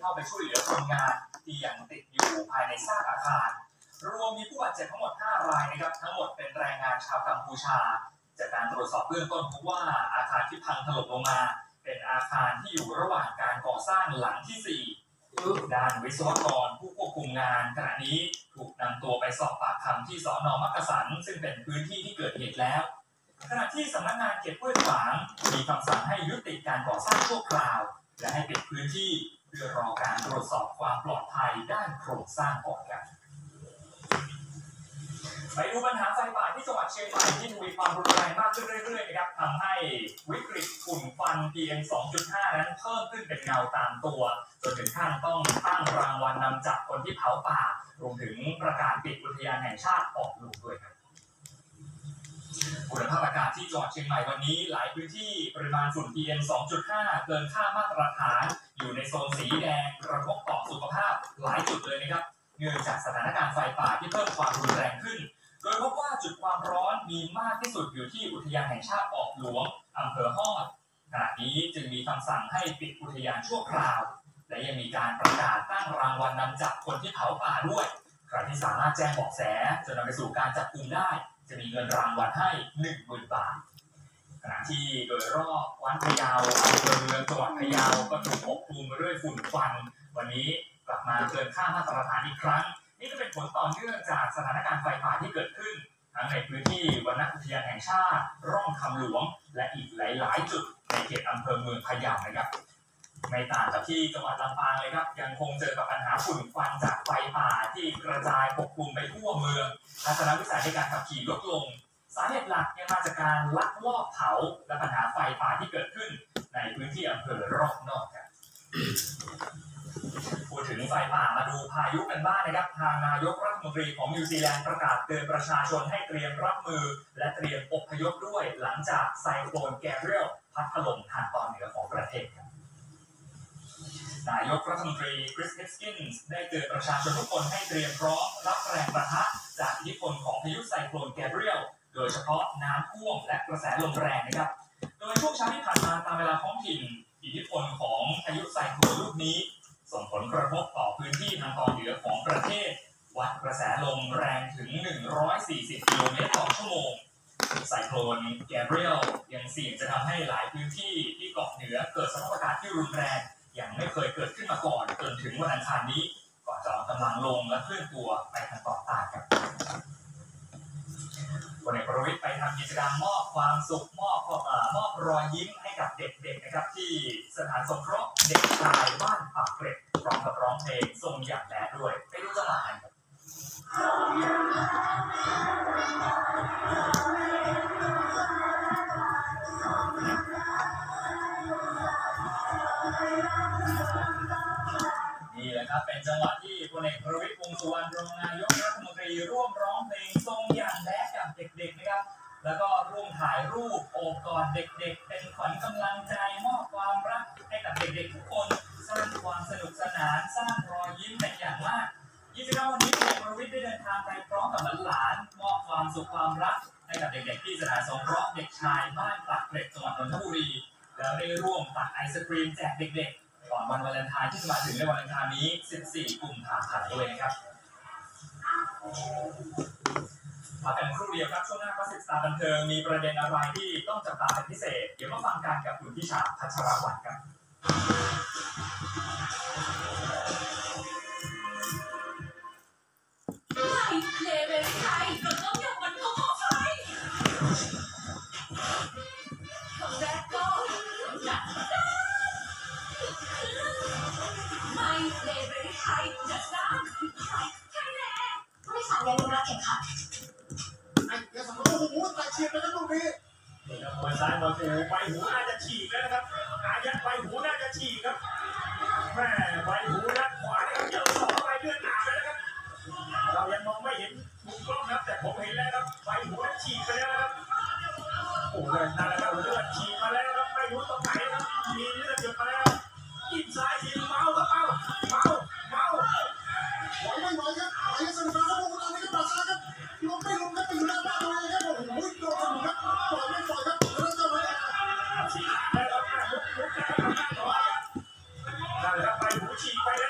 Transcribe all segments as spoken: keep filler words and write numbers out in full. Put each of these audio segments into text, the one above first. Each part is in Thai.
เข้าไปช่วยเหลือคนงานที่ยังติดอยู่ภายในซากอาคารรวมมีผู้บาดเจ็บทั้งหมดห้ารายนะครับทั้งหมดเป็นแรงงานชาวกัมพูชาจากการตรวจสอบเบื้องต้นพบว่าอาคารที่พังถล่มลงมาเป็นอาคารที่อยู่ระหว่างการก่อสร้างหลังที่สี่ด้านวิศวกรผู้ควบคุมงานขณะนี้ถูกนำตัวไปสอบปากคำที่สน.มักกะสันซึ่งเป็นพื้นที่ที่เกิดเหตุแล้วขณะที่สำนักงานเขตห้วยขวางมีคำสั่งให้ยุติการก่อสร้างชั่วคราวและให้ปิดพื้นที่เพื่อรอการตรวจสอบความปลอดภัยด้านโครงสร้างก่อนครับไปดูปัญหาไฟป่าที่จังหวัดเชียงใหม่ที่ทวีความรุนแรงมากขึ้นเรื่อยๆนะครับทำให้วิกฤตฝุ่นควัน พี เอ็ม สองจุดห้า นั้นเพิ่มขึ้นเป็นเงาตามตัวจนถึงขั้นต้องตั้งรางวัลนำจับคนที่เผาป่ารวมถึงประกาศปิดอุทยานแห่งชาติออกลูกด้วยครับคุณภาพอากาศที่จังหวัดเชียงใหม่วันนี้หลายพื้นที่ปริมาณฝุ่น พี เอ็ม สองจุดห้า เกินค่ามาตรฐานอยู่ในโซนสีแดงกระทบต่อสุขภาพหลายจุดเลยนะครับเนื่องจากสถานการณ์ไฟป่าที่เพิ่มความรุนแรงขึ้นโดยพบว่าจุดความร้อนมีมากที่สุดอยู่ที่อุทยานแห่งชาติออกหลวงอำเภอฮอดขณะนี้จึงมีคำสั่งให้ปิดอุทยานชั่วคราวและยังมีการประกาศตั้งรางวัลนำจับคนที่เผาป่าด้วยใครที่สามารถแจ้งเบาะแสจนนำไปสู่การจับกุมได้จะมีเงินรางวัลให้ หนึ่งหมื่น บาทขณะที่โดยรอบวัดพะเยาอำเภอเมืองจังหวัดพะเยาก็ถูกปกคลุมไปด้วยฝุ่นควันวันนี้กลับมาเกินค่ามาตรฐานอีกครั้งนี่ก็เป็นผลต่อเนื่องจากสถานการณ์ไฟป่าที่เกิดขึ้นทั้งในพื้นที่วรรณอุทยานแห่งชาติร่องคำหลวงและอีกหลายๆจุดในเขตอำเภอเมืองพะเยานะครับไม่ต่างจากที่จังหวัดลำปางเลยครับยังคงเจอกับปัญหาฝุ่นควันจากไฟป่าที่กระจายปกคลุมไปทั่วเมืองทัศนวิสัยในการขับขี่ลดลงสาเหตุหลักมาจากการลักลอบเผาและปัญหาไฟป่าที่เกิดขึ้นในพื้นที่อำเภอรอบนอกครับพูดถึงไฟป่ามาดูพายุกันบ้างนะครับทางนายกรัฐมนตรีของนิวซีแลนด์ประกาศเตือนประชาชนให้เตรียมรับมือและเตรียมอพยพด้วยหลังจากไซโคลนแกเบรียลพัดถล่มทางตอนเหนือของประเทศนายกรัฐมนตรีคริส เฮสกินส์ได้เตือนประชาชนทุกคนให้เตรียมพร้อมรับแรงประทะจากอิทธิพลของพายุไซโคลนแกเบรียลโดยเฉพาะน้ำท่วมและกระแสลมแรงนะครับโดยช่วงเช้าที่ผ่านมาตามเวลาท้องถิ่นอิทธิพลของพายุไซโคลนลูกนี้ส่งผลกระทบต่อพื้นที่ทางตอนเหนือของประเทศวัดกระแสลมแรงถึงหนึ่งร้อยสี่สิบกิโลเมตรต่อชั่วโมงไซโคลนแกเบรียลยังเสี่ยงจะทำให้หลายพื้นที่ที่เกาะเหนือเกิดสภาพอากาศที่รุนแรงอย่างไม่เคยเกิดขึ้นมาก่อนจนถึงวันอังคารนี้ก่อนจะอ่อนกำลังลงและเคลื่อนตัวไปทางตอนใต้ครับพลเอกประวิตรไปทำกิจกรรมมอบความสุขมอบมอบรอยยิ้มให้กับเด็กๆนะครับที่สถานสงเคราะห์เด็กชายบ้านปากเกร็ดพร้อมกับร้องเพลงทรงอย่างแบดด้วยไปดูจังหวะกันครับนี่แหละครับเป็นจังหวะที่พลเอกประวิตร วงษ์สุวรรณรองนายกรัฐมนตรีร่วมร้องเพลงทรงอย่างแบดกับเด็กๆนะครับแล้วก็ร่วมถ่ายรูปโอบกอดเด็กๆเป็นขวัญกำลังใจมอบความรักให้กับเด็กๆทุกคนสร้างความสนุกสนานสร้างรอยยิ้มเป็นอย่างมากกิจกรรมวันนี้พลเอกประวิตรได้เดินทางไปพร้อมกับหลานๆมอบความสุขความรักให้กับเด็กๆที่สถานสงเคราะห์เด็กชายบ้านปากเกร็ดจังหวัดนนทบุรีแล้วได้ร่วมตัดไอศกรีมแจกเด็กๆก่อนวันวาเลนไทน์ที่จะมาถึงในวันอังคารนี้สิบสี่กุมภาพันธ์ด้วยนะครับมาแต่ครู่เดียวครับช่วงหน้าก็ศึกษาบันเทิงมีประเด็นอะไรที่ต้องจับตาเป็นพิเศษเดี๋ยวมาฟังกันกับคุณพิชาพัชรวรรณครับเลเวลไทยรถต้มยำมันก็พอไทยครั้งแรกก็หนักได้ไม่เลเวลไทยจัดจ้านไทยไทยแลนด์ไม่สายยังรักแข่งขันไอ้เดี๋ยวสมมติว่าหูตายเฉียบไปแล้วลูกนี้เดี๋ยวมวยซ้ายมวยหูใบหูน่าจะฉีกแล้วนะครับอายัดใบหูน่าจะฉีกครับแม่ใบหูนัดขวาเนี่ยเจอสองใบเลือดอาบเลยนะครับเรายังมองไม่เห็นมุมกล้องครับแต่ผมเห็นแล้วครับใบหูนั้นฉีกไปแล้วนะครับโอ้ยนั่นแหละครับเลือดฉีกมาแล้วครับไม่รู้ตรงไหนครับมีเลือดหยดมาแล้วกินซ้ายทีเมาครับเมาเมาเมาไหวไม่ไหวครับไหวสนุกนะครับพวกเราไม่ก็ปราศครับลงไม่ลงครับไปอยู่หน้าบ้านเลยครับโอ้โหโดนสนุกครับปล่อยไม่ปล่อยครับเริ่มจะมาฉีกแล้วครับมุกมุกนะครับทำหน้าต่อครับนั่นแหละครับใบหูฉีกไปแล้ว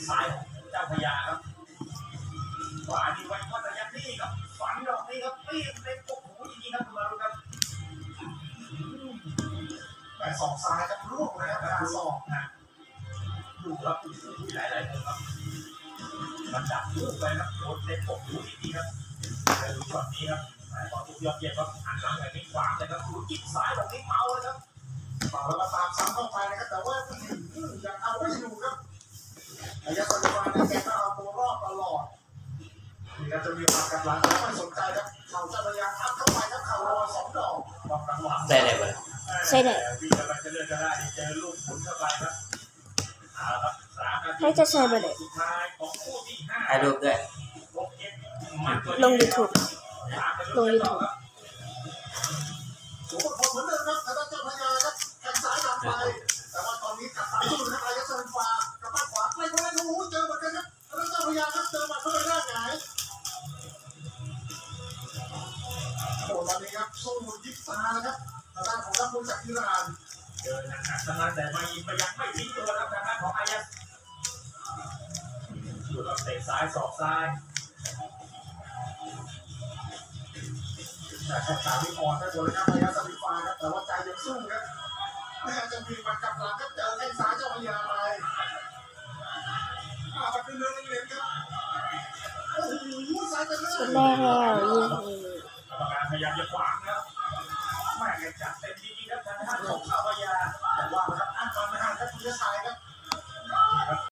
ซ้ายของเจ้าพญาครับขวาดีไว้ก็จะยัดนี่ครับฝันดอกนี้ครับนี่ในกกหูจริงๆครับคุณมารุครับแต่สองซ้ายครับลูกนะครับการสองนะดูครับหลายหลายๆคนครับมันดักลูกไปครับโดนเต็มกกหูจริงๆครับแต่ดูช็อตนี้ครับตอนทุกยอดเยี่ยมครับหันหลังแบบนี้ขวางเลยครับดูจิ้มซ้ายแบบนี้เมาเลยครับเป่าแล้วก็ตามซ้ำเข้าไปนะครับแต่ว่ายังเอาไม่อยู่ครับระยะสัญญาณเนี่ยแกก็เอาตัวรอดตลอดนี่ครับจะมีความกัดหลังไม่สนใจครับเข่าจะพยายามทับเข้าไปครับเข่ารอสองดอกบอกจังหวะใส่ได้ไหมใช่เลยวิ่งกำลังจะเลื่อนจะได้เจอลูกหมุนเข้าไปครับเอาละสามนาทีให้จะใช้ไปเลยสุดท้ายของคู่ที่ห้าถ่ายรูปด้วยลง YouTube ลง YouTube หัวประคองเหมือนเดิมครับแต่ว่าเจ้าพญาครับแข้งซ้ายนำไปแต่ว่าตอนนี้กัดซ้ายสู้นะครับระยะสัญญาณกับบ้านขวาใกล้คนละหูเจอเหมือนกันครับแล้วเจ้าพญาครับเจอหมัดเข้าไปด้านไหนโอ้ตอนนี้ครับสู้ยิบตานะครับทางด้านของนักมวยจากอิหร่านเจอหนักๆทั้งนั้นแต่ไม่ไม่ยังไม่ทิ้งตัวครับทางด้านของอายัสดูครับเตะซ้ายสอกซ้ายแต่แข้งขาไม่อ่อนนะตัวนะครับระยะสัญญาณครับแต่ว่าใจยังสู้ครับไม่อยากจะมีมันกลับหลังครับเจอแข้งซ้ายเจ้าพญาไปมาไปเป็นเรื่องเล็กๆครับโอ้โหซ้ายเป็นเรื่องชุดแรกแล้วยิงกรรมการพยายามจะขวางนะครับแม่งจัดเต็มจริงๆครับทาง